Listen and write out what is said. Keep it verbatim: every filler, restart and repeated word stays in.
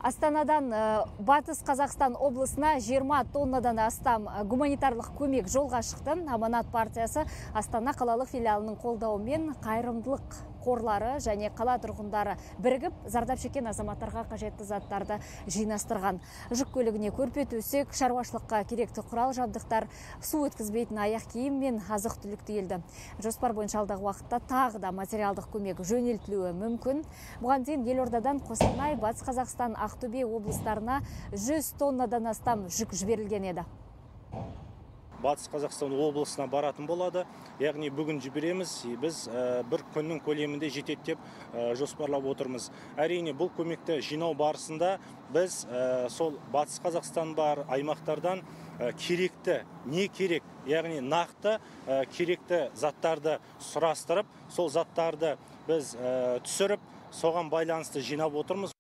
Астанадан Батыс Қазақстан облысына жиырма тоннадан астам гуманитарлық көмек жолға шықты. Аманат партиясы Астана қалалық филиалының қолдауымен қайырымдылық қорлары және қала тұрғындары бірігіп зардап шеккен азаматтарға қажетті заттарды жинастырған. Жүк көлігіне көрпе төсек, шаруашылыққа керекті құрал жабдықтар, су өткізбейтін аяқ киім мен азық-түлік тиелді. Жоспар бойынша алдағы уақытта тағы да материалдық көмек жөнелтілуі мүмкін. Бұған дейін елордадан Қостанай, Батыс Қазақстан, Ақтөбе облыстарына жүз тоннадан астам жүк жіберілген еді. Батыс Қазақстан облысына баратын болады. Яғни бүгін жібереміз, біз бір күннің көлемінде жетеді деп жоспарлап отырмыз. Әрине бұл көмекті жинау барысында біз сол Батыс Қазақстан бар аймақтардан керекті, не керек, яғни нақты керекті заттарды сұрастырып, сол заттарды біз түсіріп, соған байланысты жинап отырмыз.